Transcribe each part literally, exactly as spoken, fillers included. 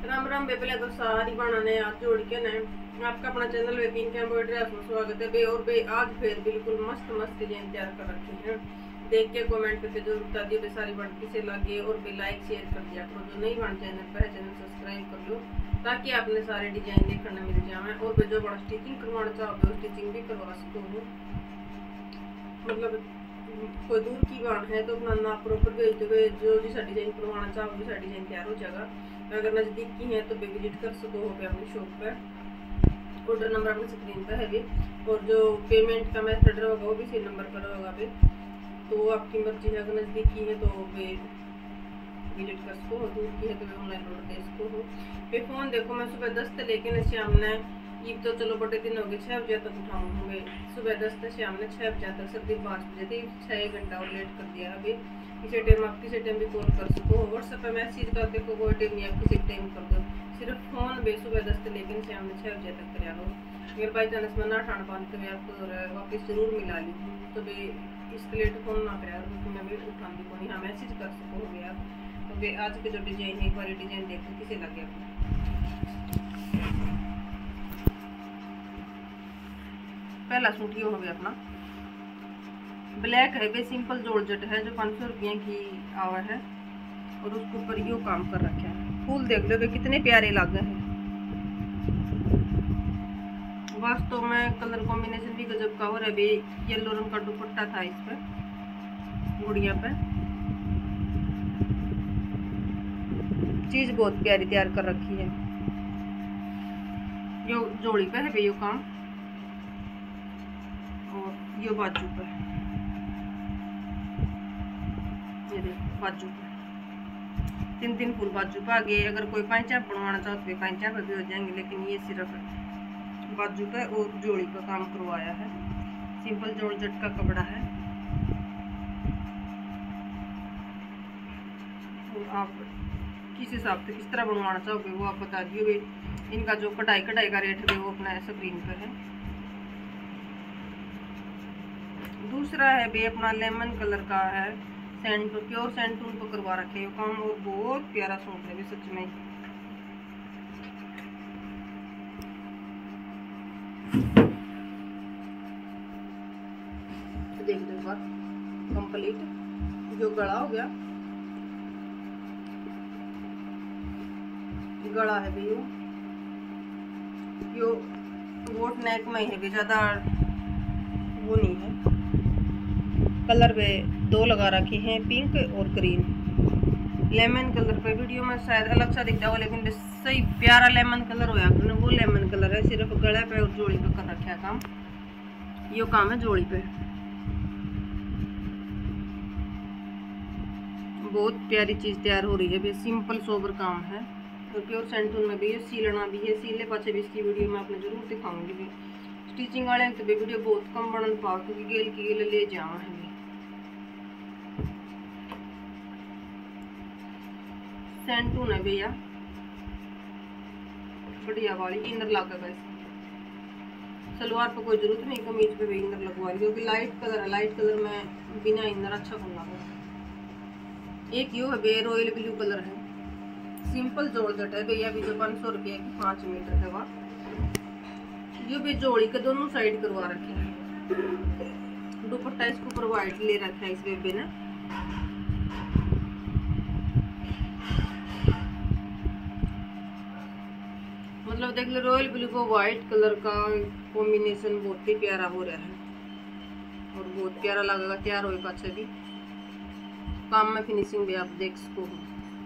राम राम बे, पहले तो सारी बनाने आज जोड़ के ने आपका अपना चैनल वे पिंक एम्ब्रॉयडरी में स्वागत है बे। और बे आज फिर बिल्कुल मस्त मस्त डिजाइन तैयार कर रखी है। देख के कमेंट करके जरूर बता दियो बे सारी बढ़ती से लगे और बे लाइक शेयर कर दिया करो। जो नहीं बन चैनल पर है चैनल सब्सक्राइब कर लो ताकि आपने सारे डिजाइन देखने मिल जाए। और बे जो बड़ा स्टिचिंग करवाना चाहो स्टिचिंग भी करवा सको हो। मतलब कोई दूर की बात है तो अपना नाप प्रॉपर भेज दो, जो जिसा डिजाइन करवाना चाहो वैसा डिजाइन तैयार हो जाएगा। अगर नज़दीक की है तो भी विजिट कर सको हो अपनी शॉप पर। ऑर्डर नंबर अपनी स्क्रीन पर है भी, और जो पेमेंट का मेथड होगा वो भी इसी नंबर पर होगा भी। तो आपकी मर्जी है, अगर नज़दीक की है तो वे विजिट कर सको हो, दूर की है तो वे ऑनलाइन ऑर्डर दे सको हो। पे फ़ोन देखो मैं सुबह दस से लेकर शाम ने ईद तो चलो बड़े दिन हो गए छः बजे तक उठाऊँगे। सुबह दस से शाम ने छः बजे तक, सर्दी पाँच बजे थी, छः घंटा और लेट कर दिया अभी। किसी टाइम आप किसी टाइम भी कॉल कर सको। व्हाट्सएप पे मैसेज कर देखो, कोई टाइम नहीं आप किसी टाइम कर दो। सिर्फ फ़ोन बे सुबह दस से लेकिन शाम में छः बजे तक करा लो। अगर बाई चांस में ना ठाण पानी तो आपको वापस जरूर मिला ली तो बे इसके लेट फ़ोन ना करा तो मैं भी उठाऊँगी को नहीं। हाँ मैसेज कर सको हो गया। तो बे आज के जो डिजाइन है एक बार डिजाइन देखो किसे लगे आपको। पहला सूट ये हो गया अपना ब्लैक है बे, सिंपल जॉर्जेट है जो पाँच सौ रुपये की आवा है। और उसके ऊपर यो काम कर रखा है। फूल देख लो बे कितने प्यारे लगे हैं। वास्तव में कलर कॉम्बिनेशन भी गजब का हो रहा है बे। येलो रंग का दुपट्टा था इस पर गुड़िया पे। चीज बहुत प्यारी तैयार कर रखी है। यो जोड़ी पे है बे यो काम, और यो बाजू पे, ये देखो बाजू पे तीन तीन फूल बाजू पे। आगे अगर कोई पैंचा बनवाना चाहो तो पैंचा पे भी हो जाएंगे, लेकिन ये सिर्फ बाजू पे और जोड़ी का काम करवाया है। सिंपल जॉर्जेट का कपड़ा है। और आप किस हिसाब से किस तरह बनवाना चाहोगे वो आप बता दियो भी। इनका जो कढ़ाई कढ़ाई का रेट है वो अपना स्क्रीन पर है। दूसरा है भी अपना लेमन कलर का है, सैंड प्योर सैंडटून पर करवा रखे हैं काम। और बहुत प्यारा सूट है भी सच में। देख दो बार कंप्लीट जो गला हो गया, गला है भी यो यो वोट नेक में है भी, ज़्यादा वो नहीं है। कलर पे दो लगा रखे हैं, पिंक और ग्रीन। लेमन कलर पे वीडियो में शायद अलग सा दिखता होगा, लेकिन सही प्यारा लेमन कलर होया वो लेमन कलर है। सिर्फ गले पे और जोड़ी पे कर रखा है काम। यो काम है जोड़ी पे। बहुत प्यारी चीज़ तैयार हो रही है भी। सिंपल सोबर काम है और प्योर सैंडटून में भी है। सीलना भी है, सीले पाचे भी इसकी वीडियो में आपने जरूर दिखाऊंगी भी। स्टिचिंग वाले तो भी वीडियो बहुत कम बना पाओ क्योंकि गेल की गेल ले जावा है। सैंडटून है भैया, बढ़िया वाली इनर लगेगा इसमें। सलवार पर कोई जरूरत नहीं, कमीज पे भी इनर लगवा ली क्योंकि लाइट कलर है। लाइट कलर में बिना इनर अच्छा कौन लगा। एक यो है बे रॉयल ब्लू कलर है, सिंपल जॉर्जेट है भैया भी, जो पाँच सौ रुपये की पाँच मीटर है वह। यो भी जोड़ी के दोनों साइड करवा रखे हैं। दुपट्टा इसके ऊपर व्हाइट ले रखा है इस बेबे ने। मतलब देख लो रॉयल ब्लू को व्हाइट कलर का कॉम्बिनेशन बहुत ही प्यारा हो रहा है और बहुत प्यारा लगेगा तैयार हो पाछे भी। काम में फिनिशिंग भी आप देख सको हो।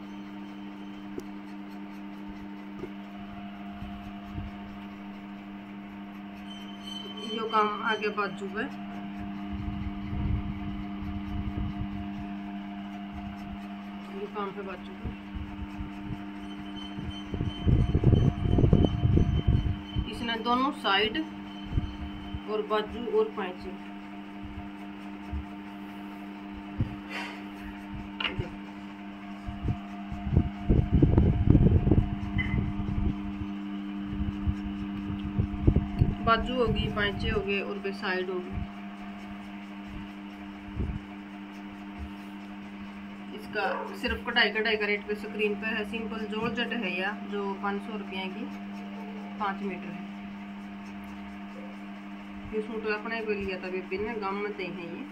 यो काम आगे बाजू पे, यो काम पे बाजू पे। इसने दोनों साइड और बाजू और पैंचे बाजू होगी, पैंचे हो गए और बे साइड होगी। इसका सिर्फ कटाई कटाई का रेट पे स्क्रीन पे है। सिंपल जॉर्जेट है या जो पाँच सौ रुपये की पाँच मीटर है। ये सूट अपने को लिया था विपिन ने, गाँव में हैं ये।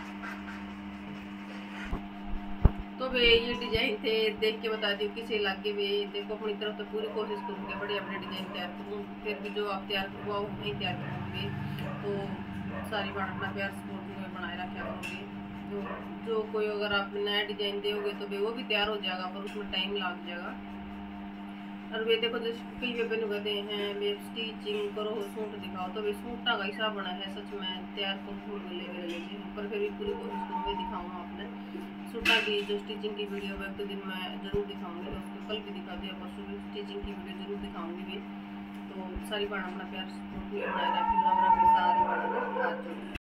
तो वे ये डिजाइन थे, देख के बता दी किसी इलाके वे देखो। अपनी तरफ तो पूरी कोशिश करूँगी बढ़िया बढ़िया डिजाइन तैयार करूँ, फिर भी जो आप तैयार करवाओ नहीं तैयार करूँगी। तो सारी बात अपना प्यार सपोर्ट में बनाए रखा करूँगी। जो जो कोई अगर आप नया डिजाइन दोगे तो वे वो भी तैयार हो जाएगा, पर उसमें टाइम लग जाएगा। और वे देखो जैसे कई वे बन कहते हैं वे स्टिचिंग करो सूट दिखाओ, तो वे सूटा का हिसाब बना है। सच में तैयार करूँ थोड़ी गले गले लेके, पर फिर भी पूरी कोशिश करूँगी दिखाऊँगा आपने सूटा की जो स्टिचिंग की वीडियो है। एक दो दिन मैं जरूर दिखाऊँगी, उसको कल भी दिखा दिया, परसों भी स्टिचिंग की वीडियो जरूर दिखाऊँगी भी। तो सारी बात अपना प्यार सपोर्ट में बनाए रखें, सारी बात हाथ जोड़।